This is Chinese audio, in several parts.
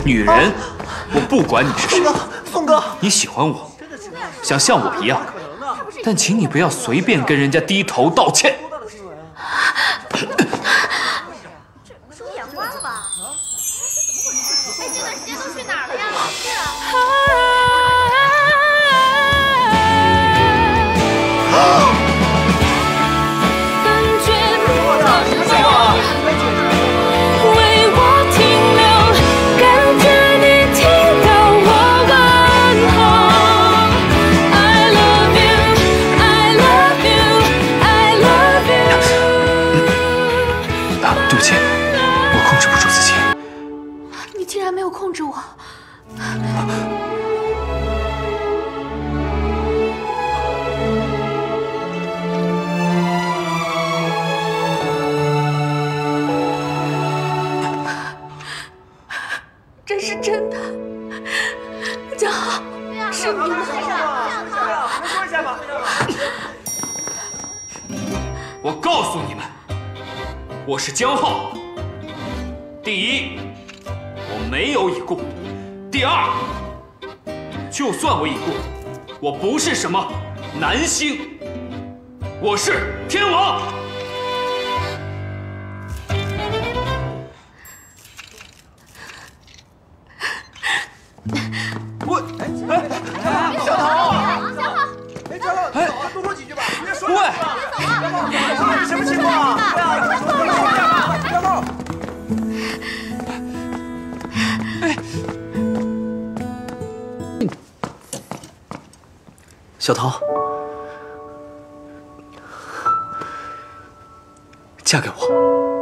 女人，我不管你是谁。 宋哥， 你喜欢我，想像我一样，但请你不要随便跟人家低头道歉。 这不是眼花了吧？哎，这段时间都去哪儿了呀？是对不起，我控制不住自己。 你竟然没有控制我！这是真的，江浩，是你吗？ 说一下吧。 我告诉你们，我是江浩。第一，我没有已故；第二，就算我已故，我不是什么男星，我是天王。我小桃，哎，江浩，多说几句吧，别说了。喂，什么情况？江浩。 小桃，嫁给我！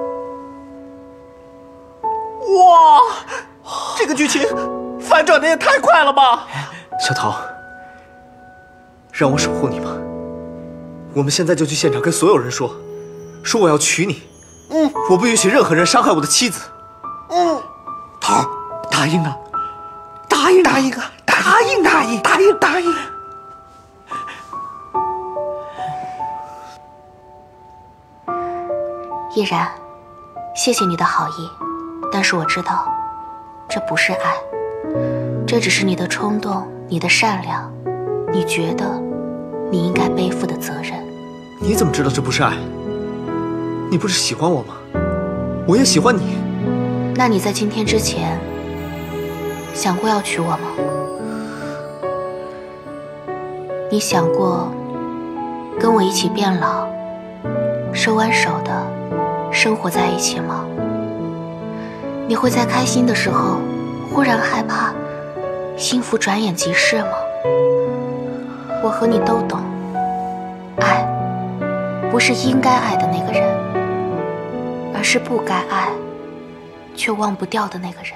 哇，这个剧情反转的也太快了吧！ 小桃，让我守护你吧。我们现在就去现场跟所有人说我要娶你。我不允许任何人伤害我的妻子。桃，答应啊！答应啊！答应！ 依然，谢谢你的好意，但是我知道，这不是爱，这只是你的冲动，你的善良，你觉得你应该背负的责任。 你怎么知道这不是爱？你不是喜欢我吗？我也喜欢你。 那你在今天之前想过要娶我吗？你想过跟我一起变老，手挽手的生活在一起吗？你会在开心的时候忽然害怕幸福转眼即逝吗？我和你都懂，爱不是应该爱的那个人，而是不该爱却忘不掉的那个人。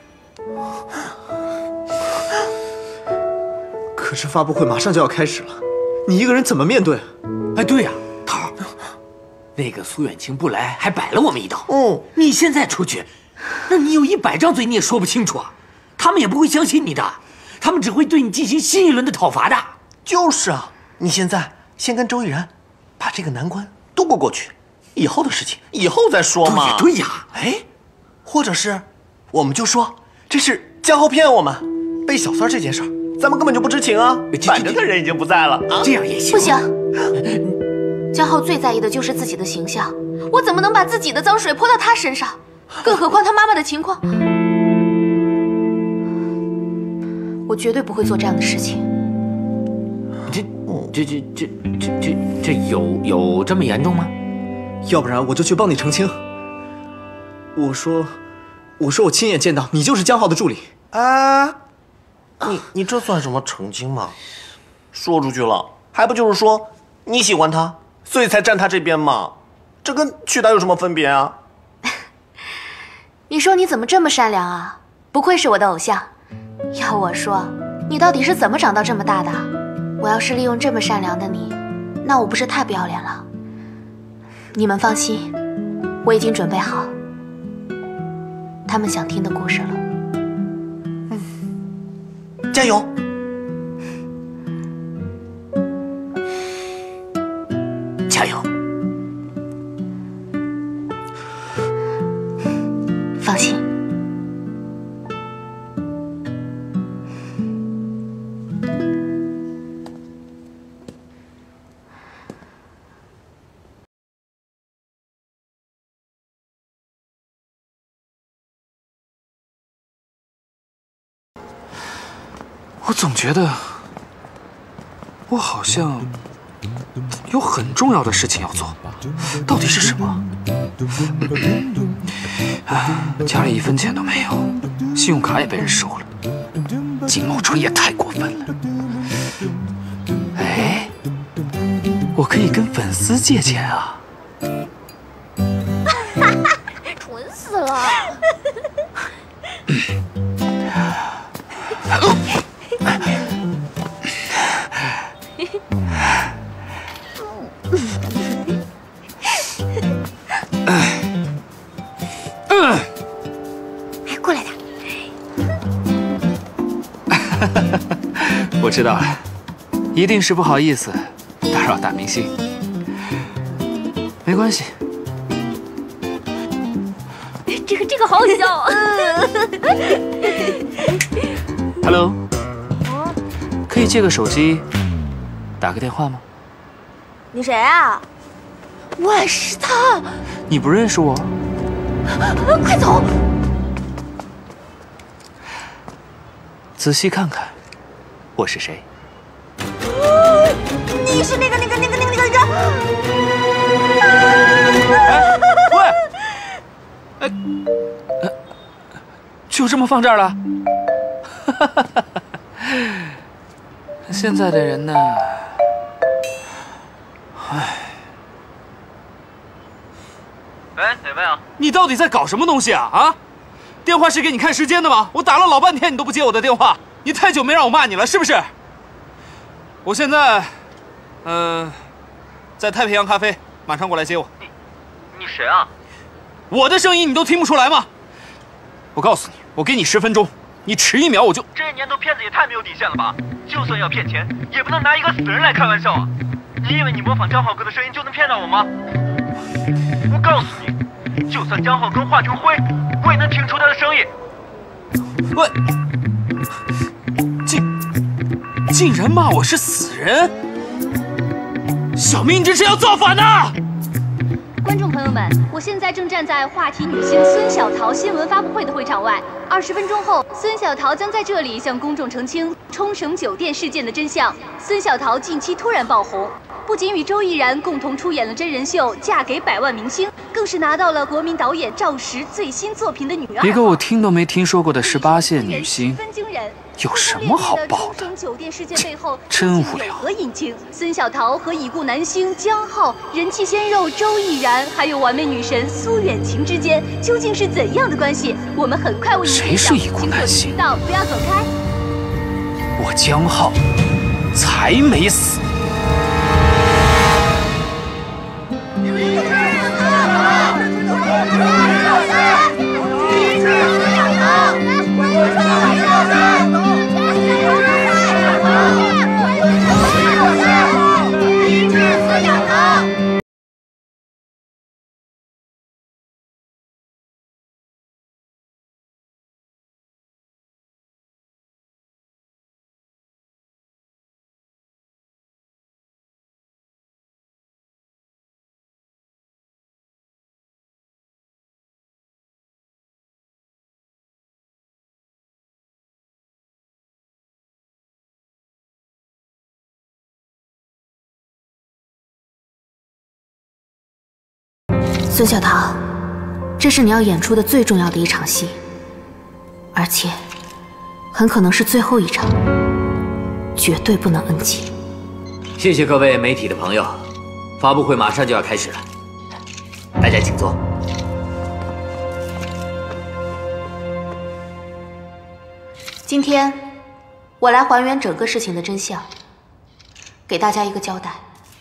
可是发布会马上就要开始了，你一个人怎么面对？ 哎，对呀，桃儿，那个苏远晴不来，还摆了我们一道。你现在出去，那你有100张嘴你也说不清楚啊，他们也不会相信你的，他们只会对你进行新一轮的讨伐的。 就是啊，你现在先跟周依然把这个难关渡过去，以后的事情以后再说嘛。 对呀， 哎，或者是我们就说这是江浩骗我们，背小三这件事儿，咱们根本就不知情啊。反正他人已经不在了啊， 这样也行。 不行，江浩最在意的就是自己的形象，我怎么能把自己的脏水泼到他身上？更何况他妈妈的情况，我绝对不会做这样的事情。 这有这么严重吗？ 要不然我就去帮你澄清。我说我亲眼见到你就是江浩的助理。 啊，你这算什么澄清吗？说出去了，还不就是说你喜欢他，所以才站他这边吗？这跟娶她有什么分别啊？ 你说你怎么这么善良啊？不愧是我的偶像。要我说，你到底是怎么长到这么大的？我要是利用这么善良的你，那我不是太不要脸了？你们放心，我已经准备好他们想听的故事了。 加油！ 加油！ 放心， 我总觉得我好像有很重要的事情要做，到底是什么？家里1分钱都没有，信用卡也被人收了，金某春也太过分了。哎，我可以跟粉丝借钱啊！ 蠢死了！ 哎，过来点。 我知道了，一定是不好意思打扰大明星。没关系。 这个好笑。 Hello， 可以借个手机，打个电话吗？ 你谁啊？我是他。 你不认识我？ 快走！ 仔细看看，我是谁？ 你是那个人。 喂！就这么放这儿了？现在的人呢？唉。喂，哪位啊？你到底在搞什么东西啊？啊！电话是给你看时间的吗？我打了老半天，你都不接我的电话，你太久没让我骂你了，是不是？我现在，在太平洋咖啡，马上过来接我。 你谁啊？ 我的声音你都听不出来吗？我告诉你，我给你10分钟，你迟1秒我就…… 这年头骗子也太没有底线了吧！就算要骗钱，也不能拿一个死人来开玩笑啊！你以为你模仿张浩哥的声音就能骗到我吗？我告诉你，就算江浩哥化成灰，我也能听出他的声音。 喂，竟然骂我是死人！小明，你这是要造反呐！ 观众朋友们，我现在正站在话题女星孙小桃新闻发布会的会场外。20分钟后，孙小桃将在这里向公众澄清冲绳酒店事件的真相。孙小桃近期突然爆红，不仅与周逸然共同出演了真人秀《嫁给百万明星》，更是拿到了国民导演赵石最新作品的女二。 一个我听都没听说过的18线女星，有什么好爆的？真无聊。 何引擎？孙小桃和已故男星姜浩、人气鲜肉周逸然，还有完美女神苏远晴之间究竟是怎样的关系？我们很快为你谁是已故男星？ 不要走开。 我姜浩才没死。 孙小桃，这是你要演出的最重要的一场戏，而且很可能是最后一场，绝对不能 NG。 谢谢各位媒体的朋友，发布会马上就要开始了，大家请坐。 今天我来还原整个事情的真相，给大家一个交代。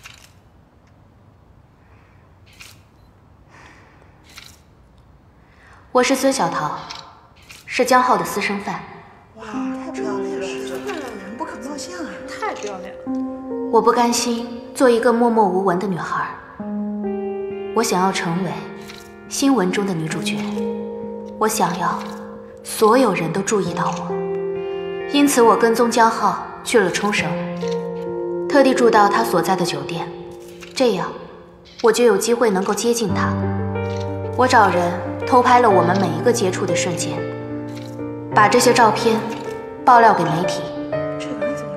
我是孙小桃，是姜浩的私生饭。 哇，太漂亮了！不可貌相啊，太漂亮了！ 我不甘心做一个默默无闻的女孩，我想要成为新闻中的女主角。我想要所有人都注意到我，因此我跟踪姜浩去了冲绳，特地住到他所在的酒店，这样我就有机会能够接近他。我找人偷拍了我们每一个接触的瞬间，把这些照片爆料给媒体，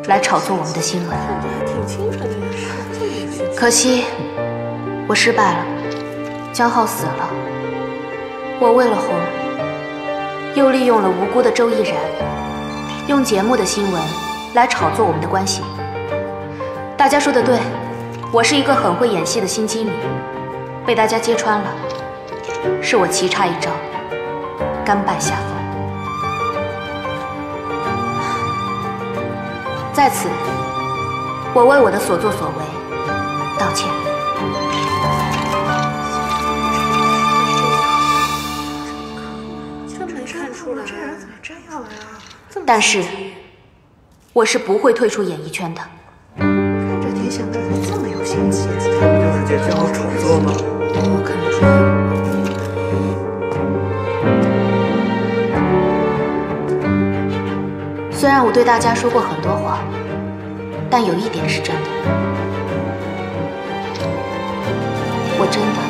来炒作我们的新闻。可惜我失败了，江浩死了。我为了红，又利用了无辜的周逸然，用节目的新闻来炒作我们的关系。大家说的对，我是一个很会演戏的心机女，被大家揭穿了，是我棋差一招，甘拜下风。在此，我为我的所作所为道歉。 真没看出来，这人怎么这样呀？ 但是，我是不会退出演艺圈的。 看着挺想着怎么这么有心机， 他不就是借江浩炒作吗？ 我看不出。虽然我对大家说过很多话，但有一点是真的，我真的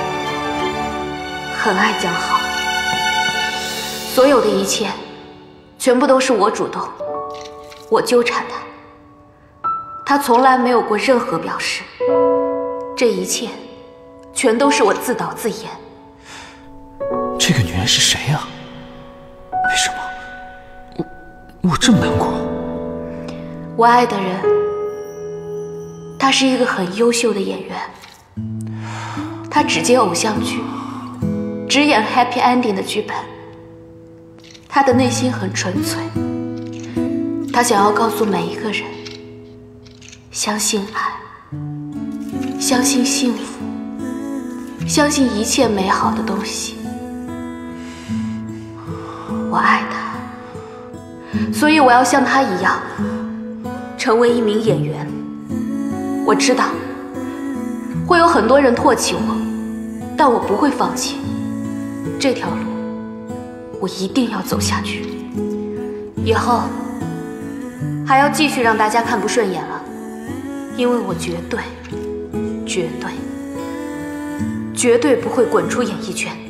很爱江浩。所有的一切，全部都是我主动，我纠缠他，他从来没有过任何表示。这一切，全都是我自导自演。 这个女人是谁呀？为什么？我这么难过。 我爱的人，他是一个很优秀的演员，他只接偶像剧，只演 happy ending 的剧本。他的内心很纯粹，他想要告诉每一个人，相信爱，相信幸福，相信一切美好的东西。我爱他，所以我要像他一样，成为一名演员。我知道会有很多人唾弃我，但我不会放弃。这条路我一定要走下去，以后还要继续让大家看不顺眼了，因为我绝对不会滚出演艺圈。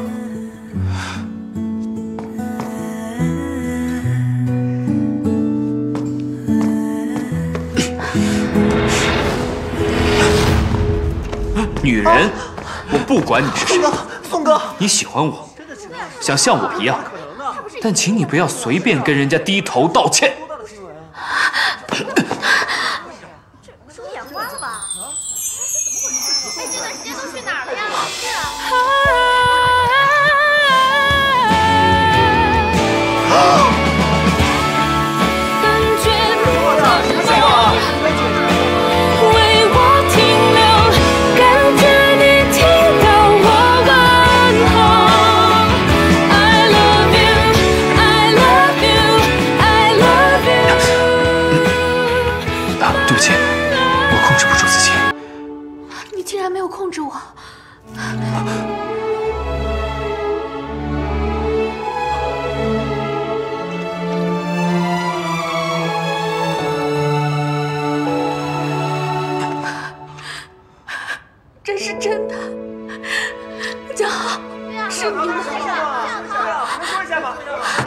女人，我不管你是谁， 宋哥， 你喜欢我，想像我一样，但请你不要随便跟人家低头道歉。 这不是眼花了吧？哎，这段时间都去哪儿了呀？是啊。 控制我。这是真的，江浩，是你吗？ 说一下吧。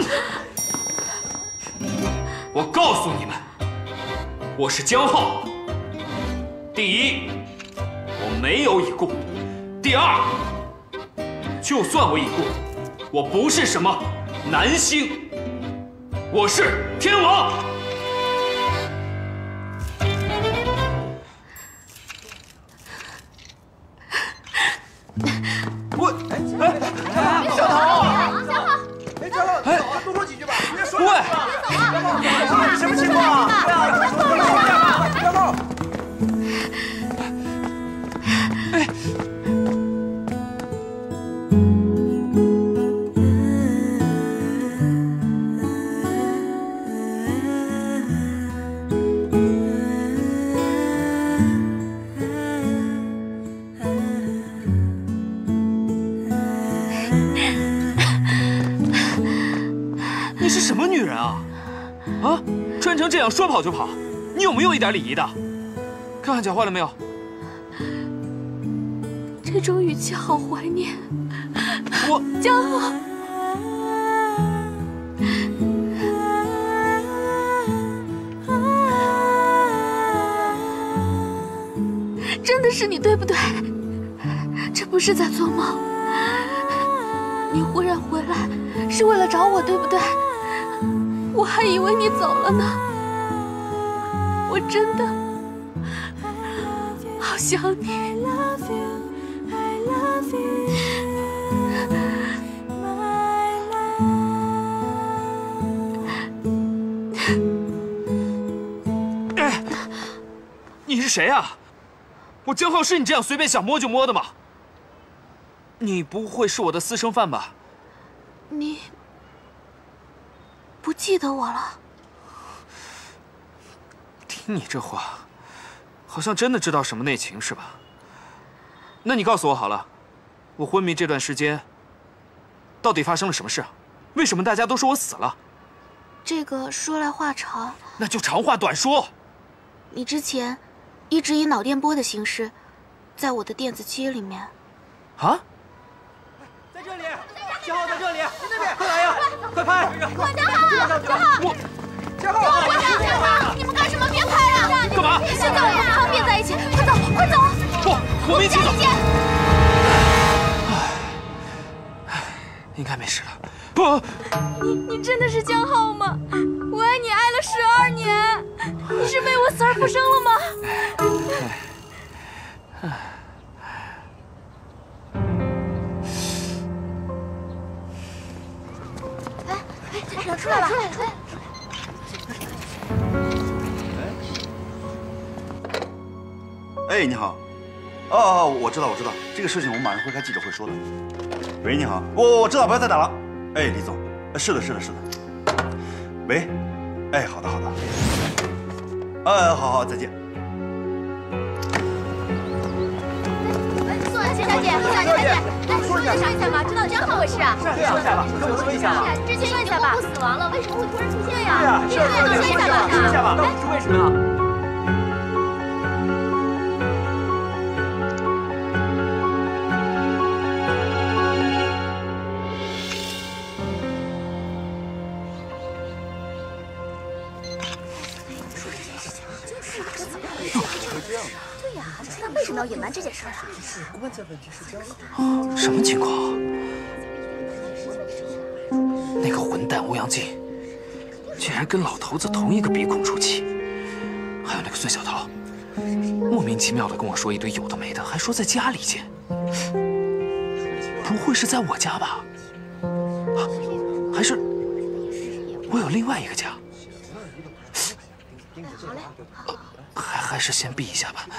我告诉你们，我是江浩。第一，我没有已故；第二，就算我已故，我不是什么男星，我是天王。 我小桃，哎，小桃，多说几句吧，别说了。喂，什么情况啊？小桃，哎。 你是什么女人啊？啊，穿成这样说跑就跑，你有没有一点礼仪的？看看脚坏了没有？ 这种语气好怀念。 我江浩， 你，对不对？这不是在做梦。你忽然回来是为了找我，对不对？我还以为你走了呢。我真的好想你。 你是谁啊？我江浩是你这样随便想摸就摸的吗？你不会是我的私生饭吧？ 你不记得我了？ 听你这话，好像真的知道什么内情是吧？那你告诉我好了，我昏迷这段时间，到底发生了什么事？为什么大家都说我死了？ 这个说来话长。 那就长话短说。 你之前一直以脑电波的形式，在我的电子机里面。 啊？ 在这里，江浩在这里，在那边，快来呀，快拍！ 管江浩，江浩，江浩，你们干什么？别拍啊！ 干嘛？ 现在我们不方便在一起，快走，快走！ 不，我们一起走。应该没事了。不， 你真的是江浩吗？我爱你爱了12年，你是为我死而复生了吗？出来吧！ 哎，你好。哦，我知道，这个事情我们马上会开记者会说的。喂，你好，我知道，不要再打了。哎，李总，是的。喂，哎，好的。好，再见。 宋小姐，说一下吧，知道江浩回事啊？ 说一下吧，跟我说一下吧。 之前已经公布死亡了，为什么会突然出现呀？ 对呀，说一下吧，到底是为什么？ 对呀，那为什么要隐瞒这件事啊？ 关键问题是江浩。 什么情况？那个混蛋欧阳靖，竟然跟老头子同一个鼻孔出气。还有那个孙小桃，莫名其妙的跟我说一堆有的没的，还说在家里见。不会是在我家吧？啊，还是我有另外一个家？还是先避一下吧。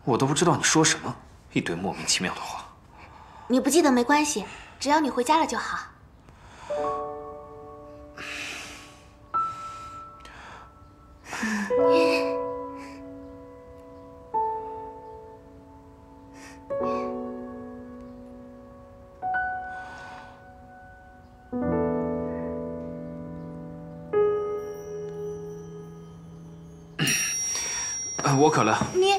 我都不知道你说什么，一堆莫名其妙的话。 你不记得没关系，只要你回家了就好。 我渴了。 你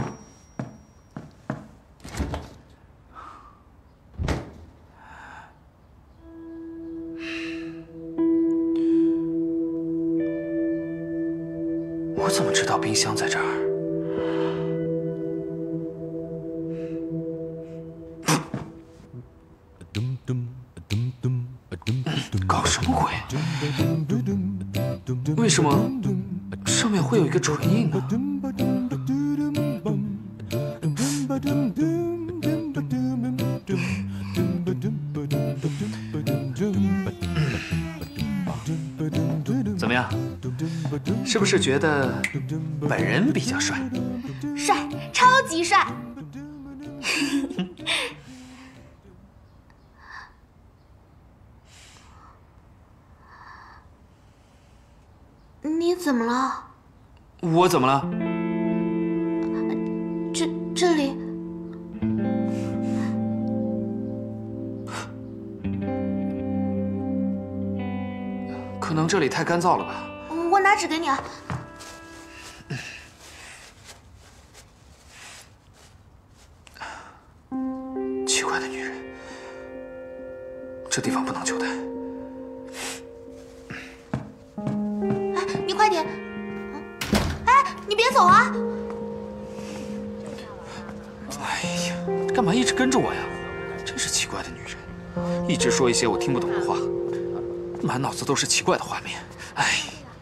我怎么知道冰箱在这儿？搞什么鬼？为什么上面会有一个唇印呢？怎么样？是不是觉得本人比较帅？ 帅，超级帅！你怎么了？ 我怎么了？ 这里， 可能这里太干燥了吧。 我拿纸给你啊。 奇怪的女人，这地方不能久待。 哎，你快点！哎，你别走啊！ 哎呀，干嘛一直跟着我呀？真是奇怪的女人，一直说一些我听不懂的话，满脑子都是奇怪的画面。哎。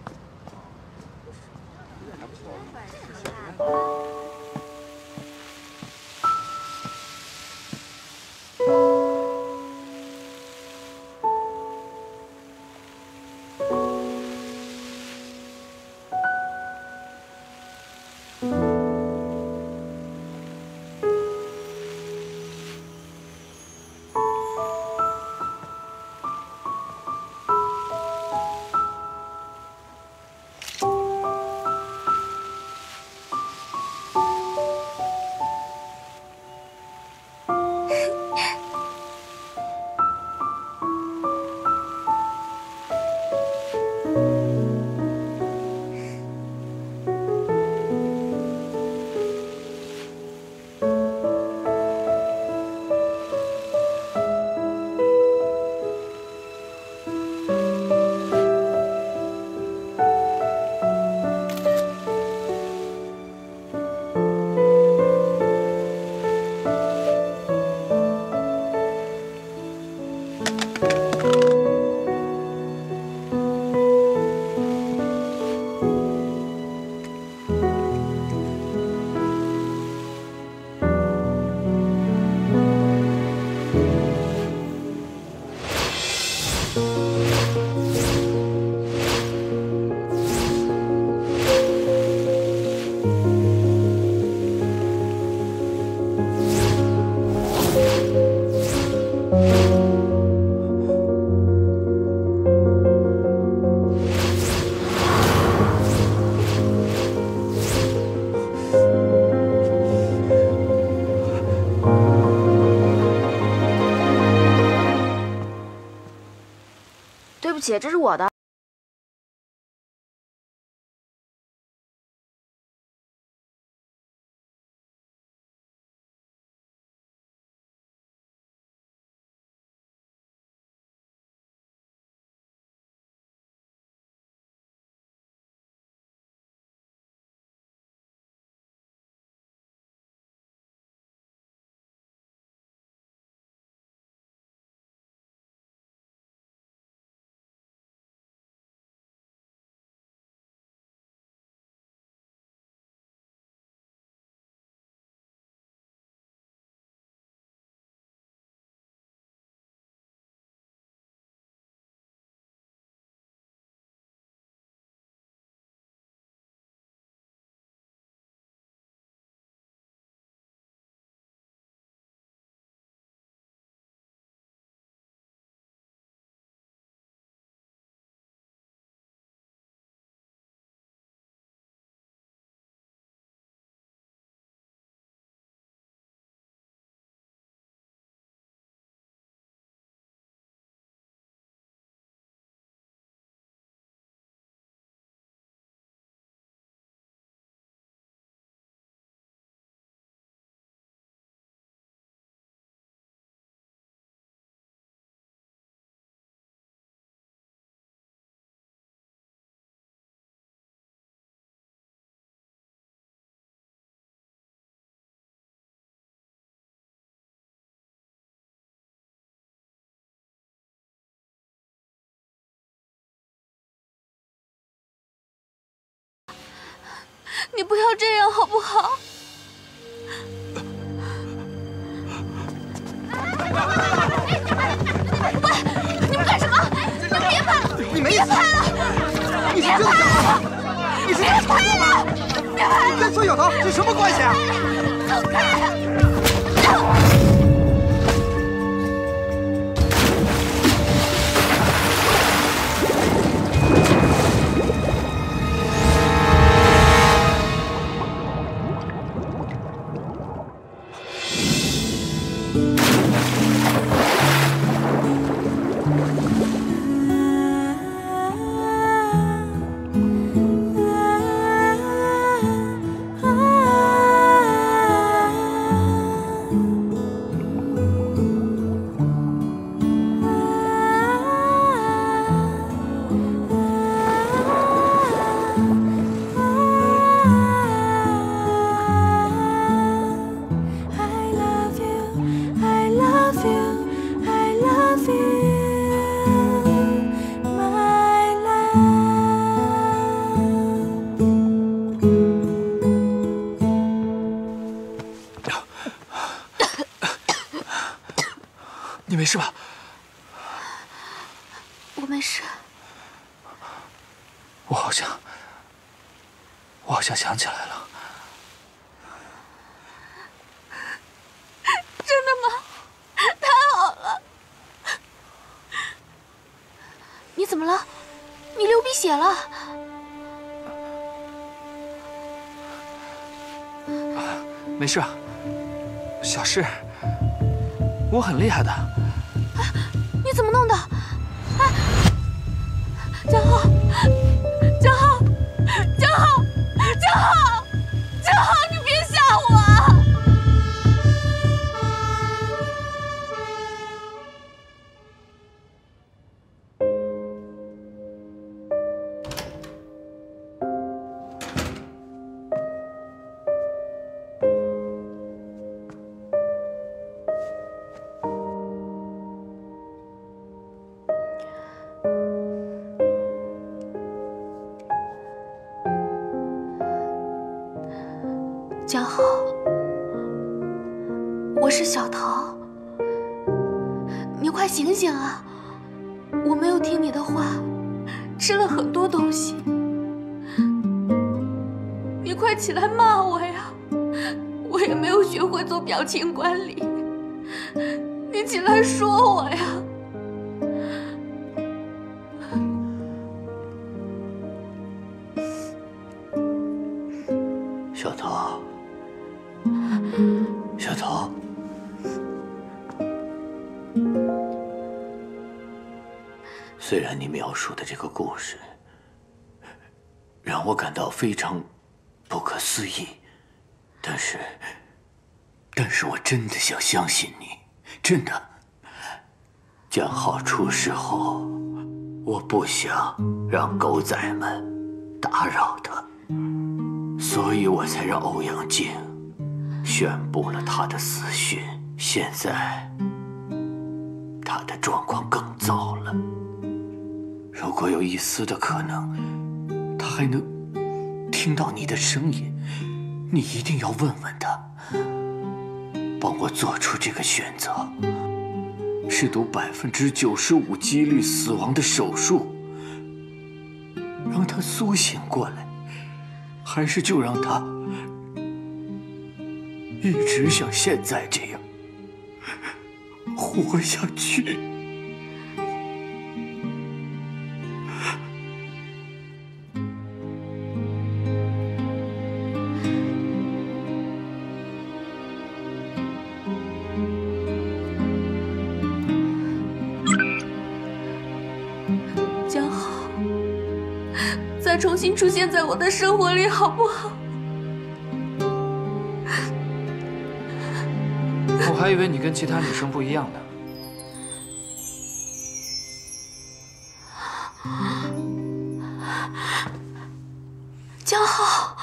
对不起，这是我的。 你不要这样好不好？喂，你们干什么？你们别拍了！ 你没别拍了！ 你是真的想吗？你是真的想吗？ 别拍了！ 跟孙小桃这什么关系啊？ 走开！ 你没事吧？ 我没事。 我好像想起来了。 真的吗？太好了！你怎么了？你流鼻血了。 没事，小事。我很厉害的。 你怎么弄的？哎，江浩，江浩，江浩，江浩，江浩，你别吓我啊！江浩，我是小桃，你快醒醒啊！我没有听你的话，吃了很多东西，你快起来骂我呀！我也没有学会做表情管理，你起来说我呀！ 小桃。小桃，虽然你描述的这个故事让我感到非常不可思议，但是我真的想相信你，真的。江浩出事后，我不想让狗仔们打扰他，所以我才让欧阳靖宣布了他的死讯。现在他的状况更糟了，如果有一丝的可能，他还能听到你的声音，你一定要问问他，帮我做出这个选择，是赌95%几率死亡的手术，让他苏醒过来，还是就让他一直像现在这样活下去。 江浩，再重新出现在我的生活里好不好？ 我还以为你跟其他女生不一样呢。 江浩，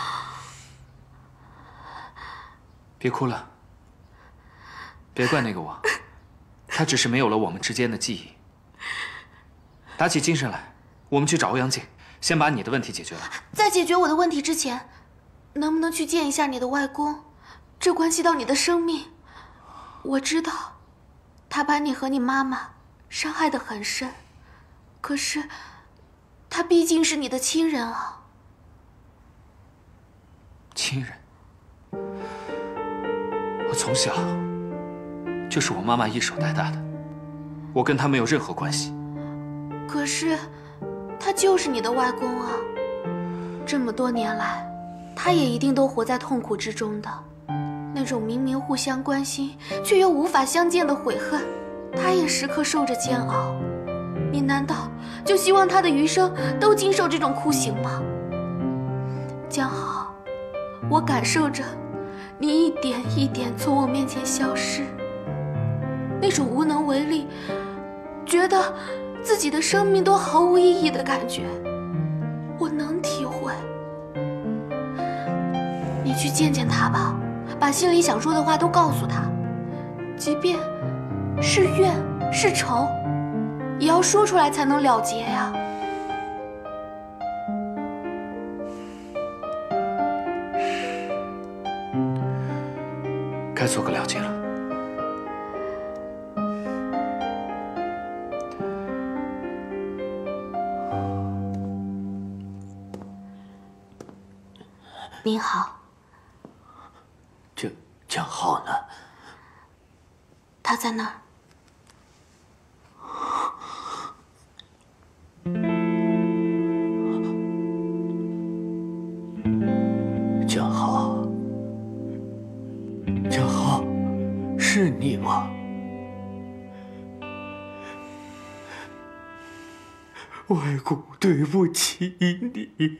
别哭了，别怪那个我，他只是没有了我们之间的记忆。打起精神来，我们去找欧阳靖，先把你的问题解决了。 在解决我的问题之前， 能不能去见一下你的外公？这关系到你的生命。我知道，他把你和你妈妈伤害得很深，可是他毕竟是你的亲人啊。 亲人？我从小就是我妈妈一手带大的，我跟他没有任何关系。 可是，他就是你的外公啊！这么多年来，他也一定都活在痛苦之中的。那种明明互相关心，却又无法相见的悔恨，他也时刻受着煎熬。你难道就希望他的余生都经受这种酷刑吗？江浩，我感受着你一点一点从我面前消失，那种无能为力，觉得自己的生命都毫无意义的感觉，我能体会。你去见见他吧，把心里想说的话都告诉他，即便是怨是仇，也要说出来才能了结呀。 该做个了结了。 您好。 江浩呢？ 他在那儿。 江浩，江浩，是你吗？外公，对不起你。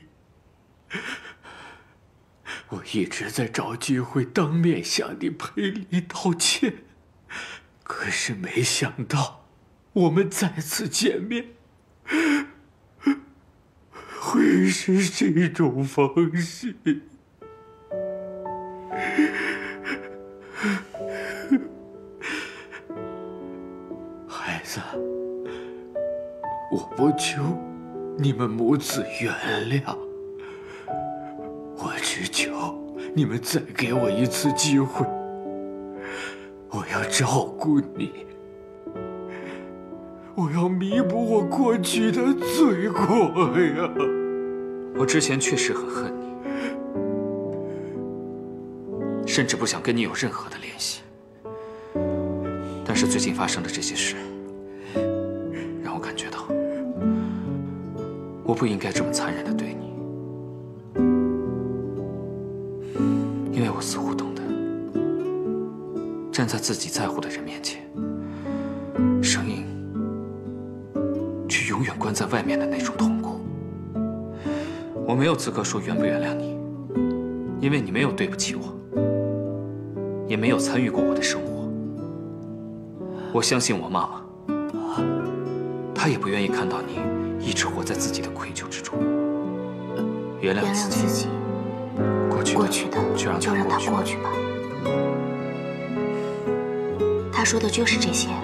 我一直在找机会当面向你赔礼道歉，可是没想到我们再次见面会是这种方式。孩子，我不求你们母子原谅，我只求你们再给我一次机会，我要照顾你，我要弥补我过去的罪过呀！ 我之前确实很恨你，甚至不想跟你有任何的联系。但是最近发生的这些事，让我感觉到，我不应该这么残忍地对你。因为我似乎懂得，站在自己在乎的人面前，声音却永远关在外面的那种痛苦。我没有资格说原不原谅你，因为你没有对不起我，也没有参与过我的生活。我相信我妈妈，她也不愿意看到你一直活在自己的愧疚之中。原谅自己。过去的就让它过去吧。 他说的就是这些。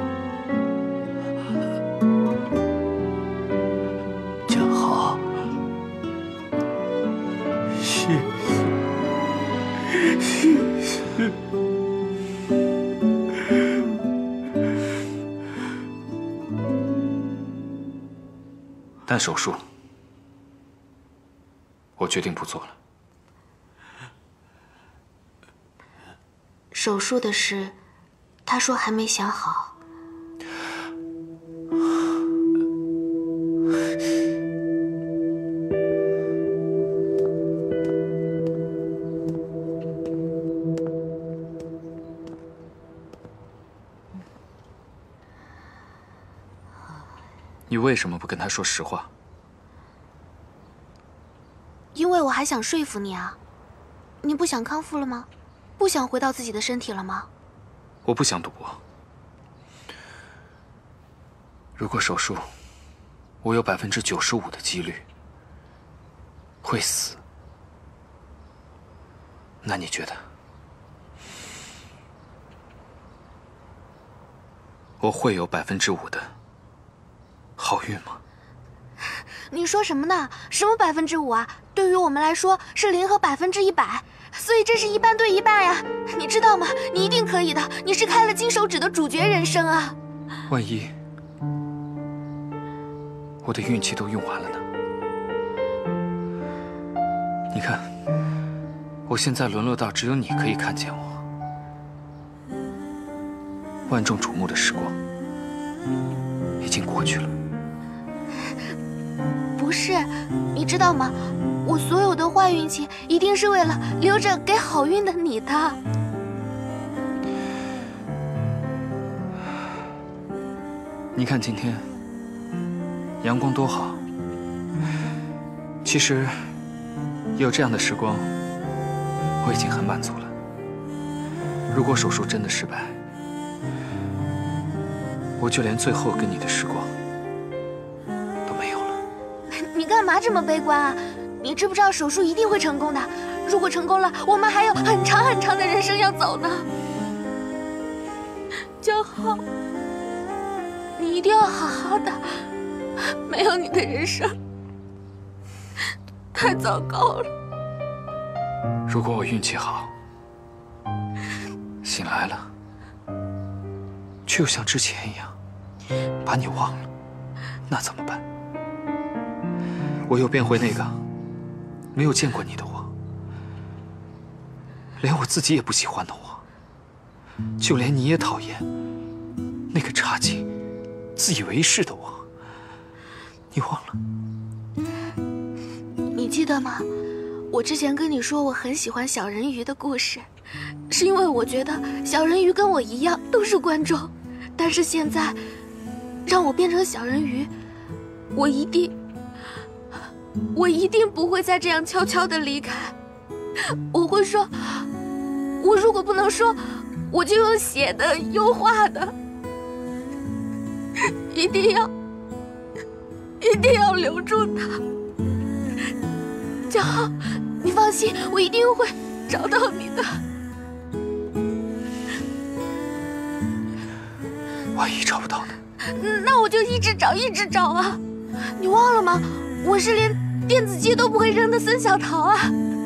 江浩，谢谢。 但手术，我决定不做了。 手术的事，他说还没想好。 你为什么不跟他说实话？ 因为我还想说服你啊。你不想康复了吗？不想回到自己的身体了吗？ 我不想赌博。如果手术，我有95%的几率会死，那你觉得我会有5%的好运吗？ 你说什么呢？什么5%啊？ 对于我们来说是0和100%，所以这是1半对1半呀，你知道吗？你一定可以的，你是开了金手指的主角人生啊！ 万一我的运气都用完了呢？你看，我现在沦落到只有你可以看见我，万众瞩目的时光已经过去了。 不是，你知道吗？我所有的坏运气一定是为了留着给好运的你的。 你看今天阳光多好，其实有这样的时光，我已经很满足了。如果手术真的失败，我就连最后跟你的时光都没有了。 你干嘛这么悲观啊？你知不知道手术一定会成功的？如果成功了，我们还有很长很长的人生要走呢。江浩，你一定要好好的，没有你的人生太糟糕了。 如果我运气好，醒来了，却又像之前一样把你忘了，那怎么办？我又变回那个没有见过你的我，连我自己也不喜欢的我，就连你也讨厌那个差劲、自以为是的我，你忘了？ 你记得吗？我之前跟你说我很喜欢小人鱼的故事，是因为我觉得小人鱼跟我一样都是观众。但是现在让我变成小人鱼，我一定不会再这样悄悄地离开。我会说，我如果不能说，我就用写的、用画的，一定要留住他。江浩，你放心，我一定会找到你的。 万一找不到呢？ 那我就一直找啊！你忘了吗？我是连电子鸡都不会扔的孙小桃啊！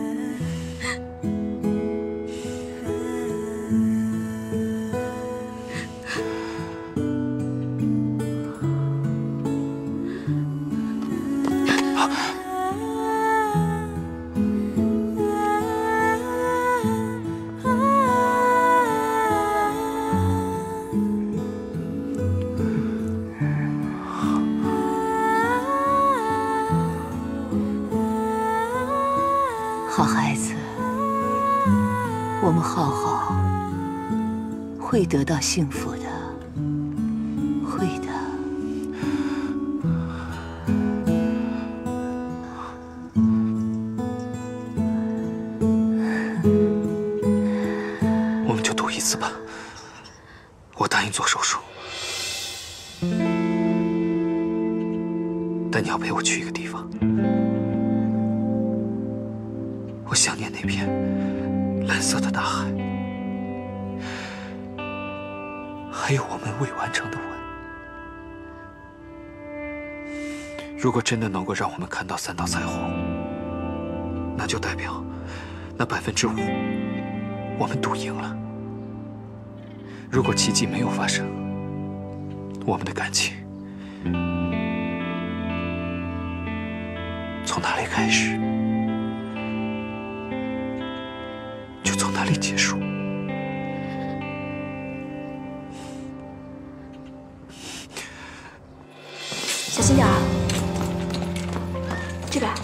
好孩子，我们浩浩会得到幸福的，会的。 我们就赌一次吧，我答应做手术，但你要陪我去一个地方。我想念那片蓝色的大海，还有我们未完成的吻。如果真的能够让我们看到3道彩虹，那就代表那5%我们赌赢了。如果奇迹没有发生，我们的感情从哪里开始，就从哪里结束。 小心点儿，这边。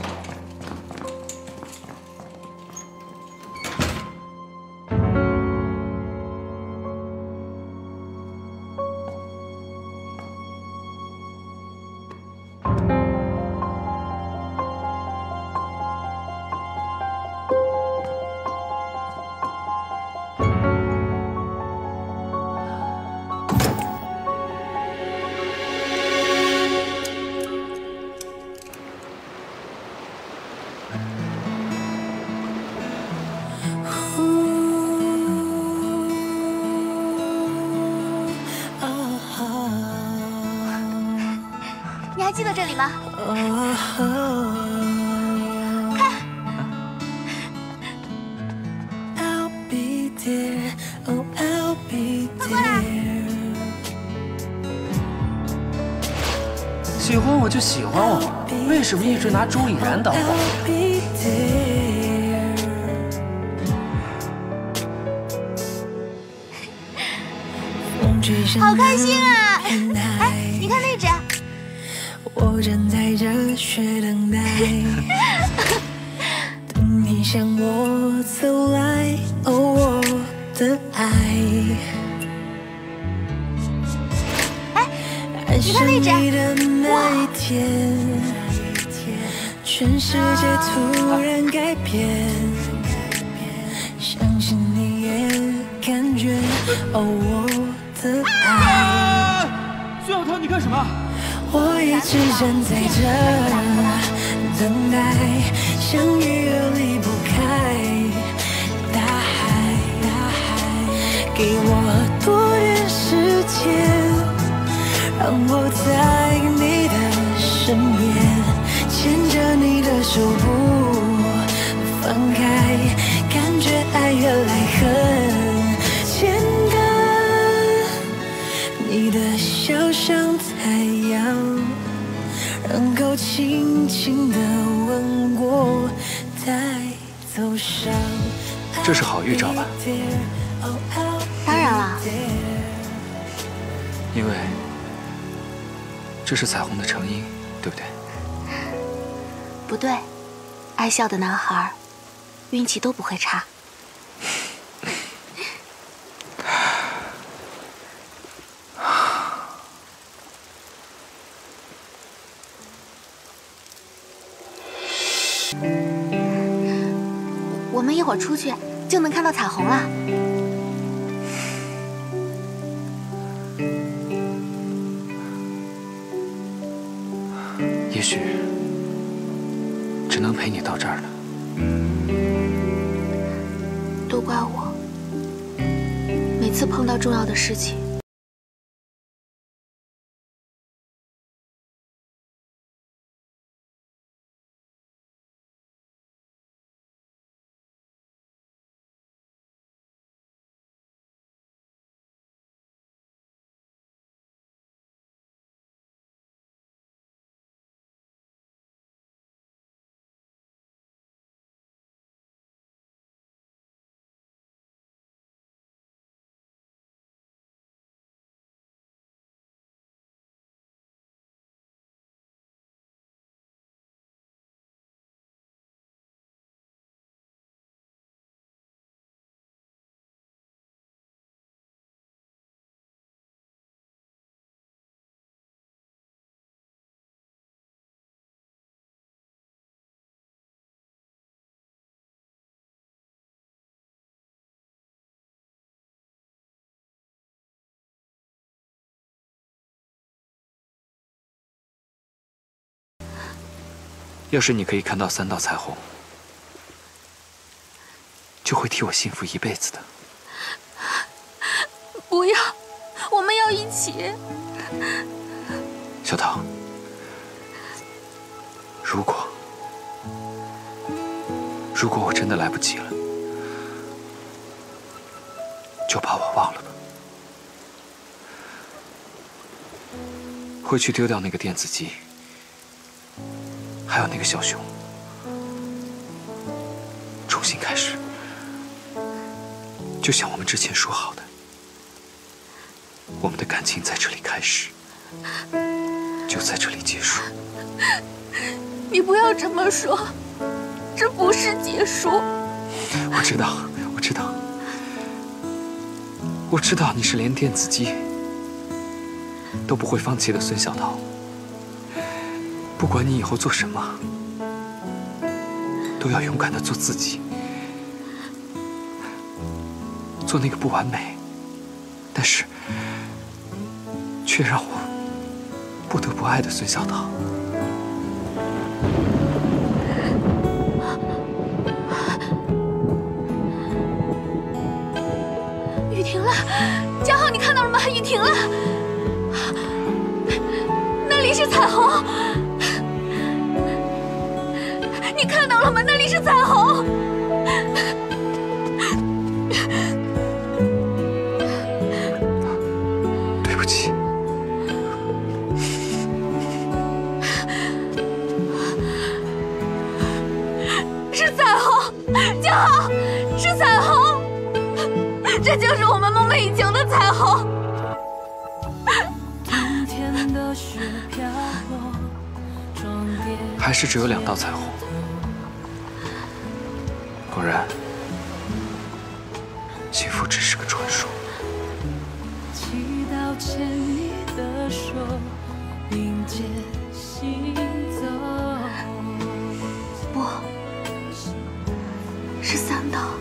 你还记得这里吗？看， 喜欢我就喜欢我，为什么一直拿周以然当宝？ 好开心啊！哎，你看那只。 我站在这却等待，等你向我走来，哦，我的爱。 哎，你看那只。哇！ 全世界突然改变，相信你也感觉，哦，我的爱。 孙小涛，你干什么？ 我一直站在这等待，相遇又离不开大海，给我多点时间，让我在你的身边，牵着你的手不放开，感觉爱越来很简单，你的笑像太阳，能够轻轻地吻过，带走伤。 这是好预兆吧？ 当然了， 因为这是彩虹的成因，对不对？ 不对，爱笑的男孩，运气都不会差。我们一会儿出去就能看到彩虹了。 也许只能陪你到这儿了。 都怪我，每次碰到重要的事情， 要是你可以看到3道彩虹，就会替我幸福一辈子的。 不要，我们要一起。 小桃，如果我真的来不及了，就把我忘了吧。回去丢掉那个电子鸡。还有那个小熊，重新开始，就像我们之前说好的，我们的感情在这里开始，就在这里结束。 你不要这么说，这不是结束。 我知道，我知道，我知道你是连电子鸡都不会放弃的孙小桃。不管你以后做什么，都要勇敢地做自己，做那个不完美，但是却让我不得不爱的孙小桃。 雨停了，江浩，你看到了吗？雨停了，那里是彩虹。你看到了吗？那里是彩虹。 对不起。 以求的彩虹。 还是只有2道彩虹。果然，幸福只是个传说。 不，是3道。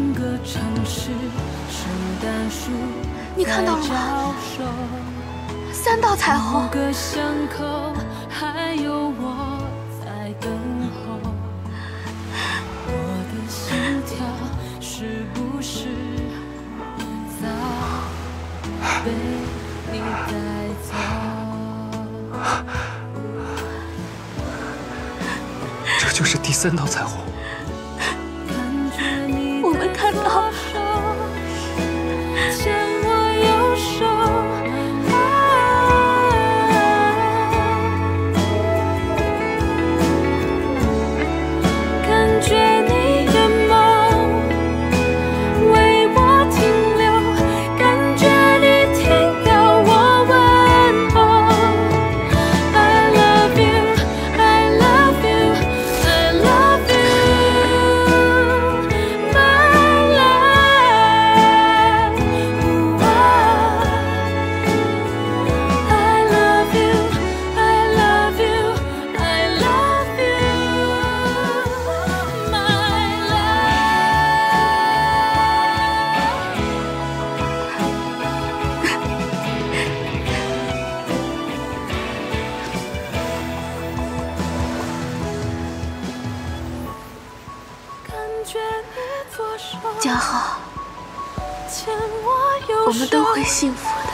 你看到了吗？3道彩虹。 这就是第3道彩虹。 我们看到了。江浩，我们都会幸福的。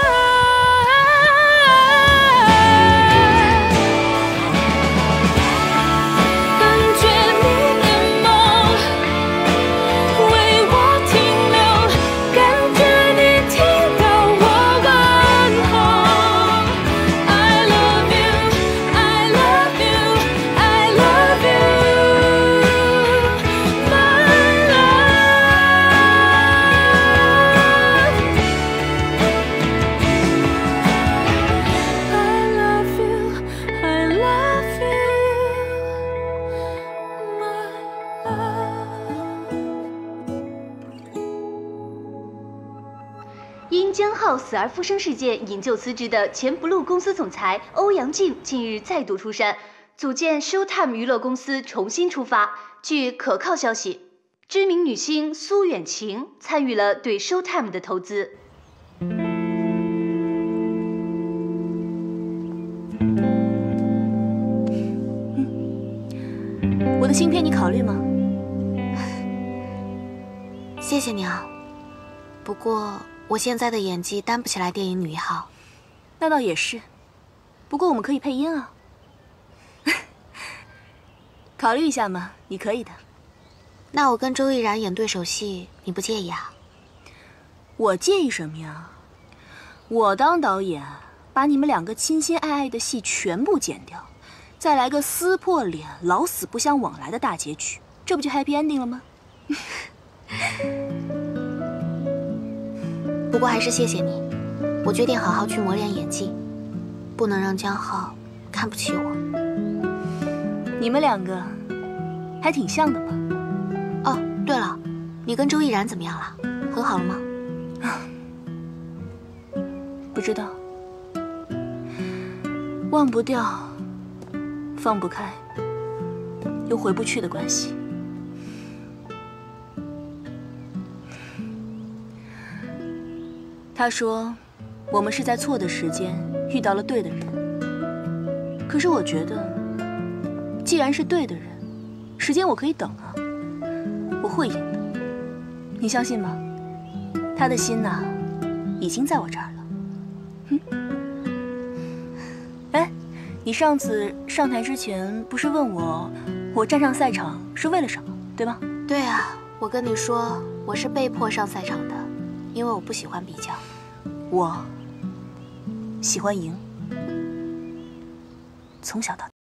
因江浩死而复生事件引咎辞职的前 Blue 公司总裁欧阳靖近日再度出山，组建 Showtime 娱乐公司重新出发。据可靠消息，知名女星苏远晴参与了对 Showtime 的投资。 我的新片你考虑吗？谢谢你啊，不过我现在的演技担不起来电影女一号。 那倒也是，不过我们可以配音啊。考虑一下嘛，你可以的。 那我跟周逸然演对手戏，你不介意啊？ 我介意什么呀？我当导演，把你们2个亲亲爱爱的戏全部剪掉，再来个撕破脸、老死不相往来的大结局，这不就 happy ending 了吗？ 不过还是谢谢你，我决定好好去磨练演技，不能让江浩看不起我。 你们2个还挺像的嘛。 哦，对了，你跟周逸然怎么样了？和好了吗？ 不知道，忘不掉，放不开，又回不去的关系。他说，我们是在错的时间遇到了对的人。可是我觉得，既然是对的人，时间我可以等啊，我会赢的。你相信吗？他的心呐，已经在我这儿了。哎，你上次上台之前不是问我站上赛场是为了什么，对吗？ 对啊，我跟你说，我是被迫上赛场的，因为我不喜欢比较。 我喜欢赢，从小到大。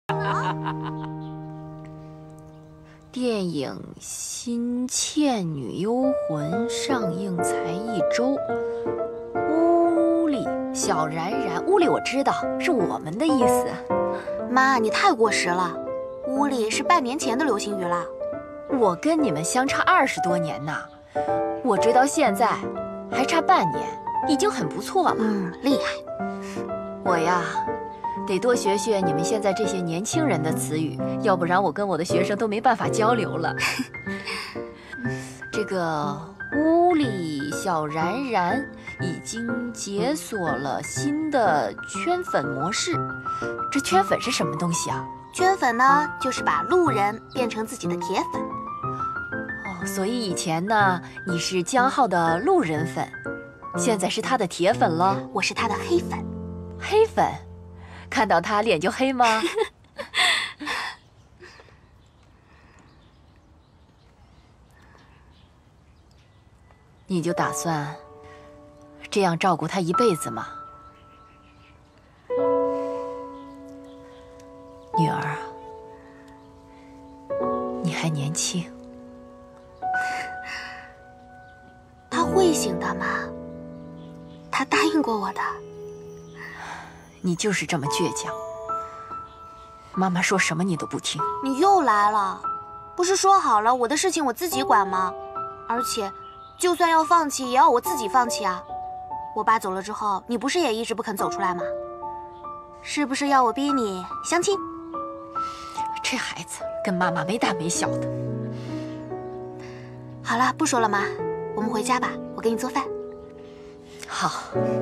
电影《新倩女幽魂》上映才1周，屋里小冉冉，屋里我知道是我们的意思。 妈，你太过时了，屋里是半年前的流行语了。 我跟你们相差20多年呢，我追到现在还差半年，已经很不错了。 厉害。 我呀，得多学学你们现在这些年轻人的词语，要不然我跟我的学生都没办法交流了。这个屋里小冉冉已经解锁了新的圈粉模式，这圈粉是什么东西啊？ 圈粉呢，就是把路人变成自己的铁粉。 哦，所以以前呢，你是江浩的路人粉，现在是他的铁粉了。 我是他的黑粉。 黑粉？看到他脸就黑吗？你就打算这样照顾他一辈子吗？女儿啊，你还年轻。 他会醒的，妈。他答应过我的。 你就是这么倔强，妈妈说什么你都不听。 你又来了，不是说好了我的事情我自己管吗？而且，就算要放弃，也要我自己放弃啊。我爸走了之后，你不是也一直不肯走出来吗？是不是要我逼你相亲？ 这孩子跟妈妈没大没小的。 好了，不说了，妈，我们回家吧，我给你做饭。 好。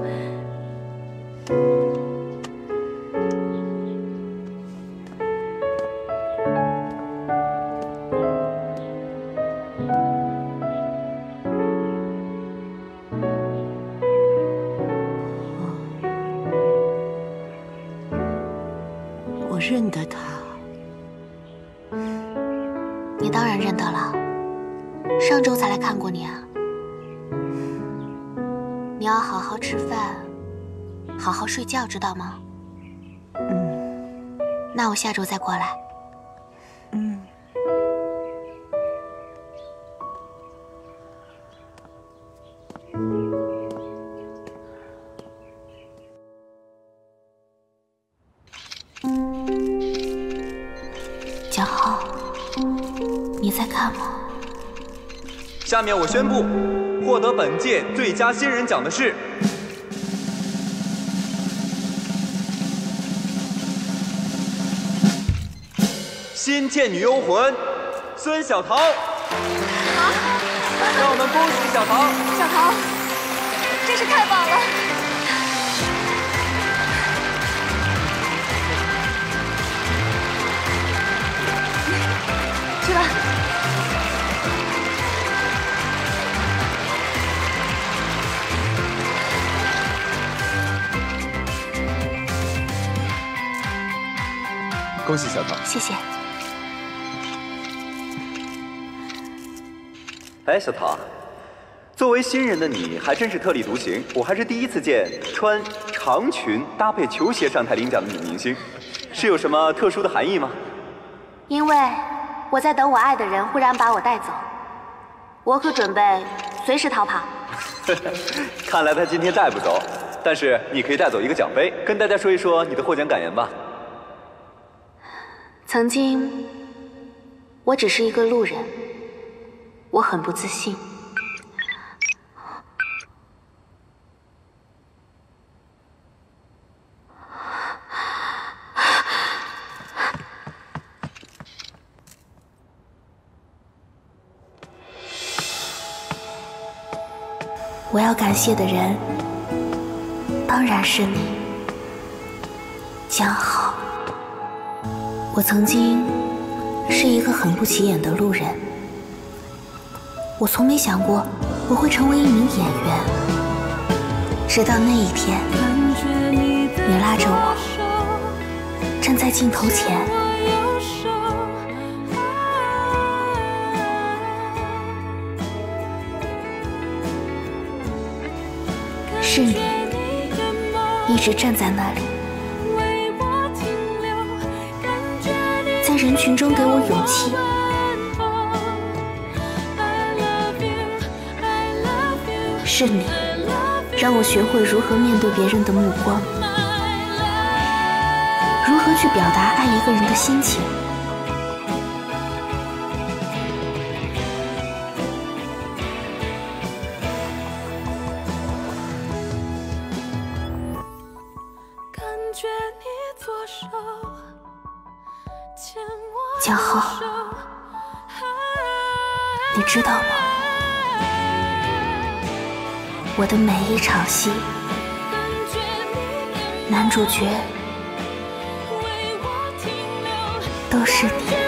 我认得他。 你当然认得了，上周才来看过你啊。你要好好吃饭，好好睡觉，知道吗？那我下周再过来。江浩，你在看吗？ 下面我宣布，获得本届最佳新人奖的是《新倩女幽魂》孙小桃。 好， 让我们恭喜小桃！ 小桃，真是太棒了！去吧。 恭喜小桃！ 谢谢。 哎，小桃，作为新人的你还真是特立独行，我还是第一次见穿长裙搭配球鞋上台领奖的女明星，是有什么特殊的含义吗？ 因为我在等我爱的人忽然把我带走，我可准备随时逃跑。 看来他今天带不走，但是你可以带走一个奖杯，跟大家说一说你的获奖感言吧。 曾经，我只是一个路人，我很不自信。我要感谢的人，当然是你，江浩。我曾经是一个很不起眼的路人，我从没想过我会成为一名演员。直到那一天，你拉着我站在镜头前，是你一直站在那里， 在人群中给我勇气。是你，让我学会如何面对别人的目光，如何去表达爱一个人的心情。江浩，你知道吗？我的每一场戏，男主角都是你。